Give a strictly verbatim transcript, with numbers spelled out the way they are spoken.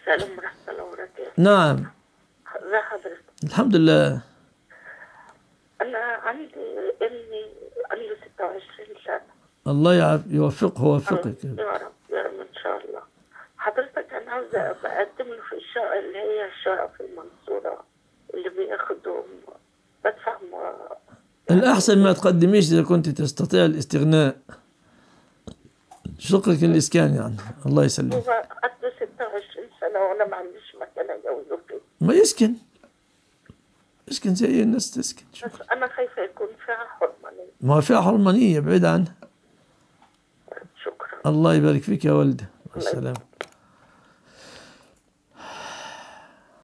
السلام ورحمة الله وبركاته. نعم. ازي حضرتك؟ الحمد لله. أنا عندي ابني عنده ستة وعشرين سنة. الله يوفقه ويوفقك. يا رب يا رب إن شاء الله. حضرتك أنا عاوزة بقدم له في الشقة اللي هي الشقة في المنصورة اللي بياخدوا بدفع الأحسن ما تقدميش إذا كنت تستطيع الاستغناء. شقك الإسكان يعني. الله يسلمك. هو عنده ستة وعشرين سنة وأنا ما عنديش مكان أجوزه فيه. ما يسكن. يسكن زي الناس تسكن. بس أنا خايفة يكون فيها حرمانية. ما فيها حرمانية بعيد عنها. شكرا. الله يبارك فيك يا ولدي. السلام.